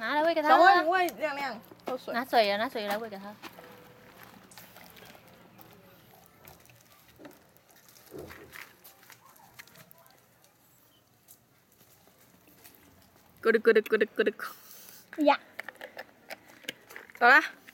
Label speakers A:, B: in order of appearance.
A: 拿来喂给他
B: 小
A: 喝。
B: 慧，你喂亮亮喝水。
A: 拿水拿水来喂给他。咕噜咕噜咕噜咕噜咕。
C: 呀。
A: 走了。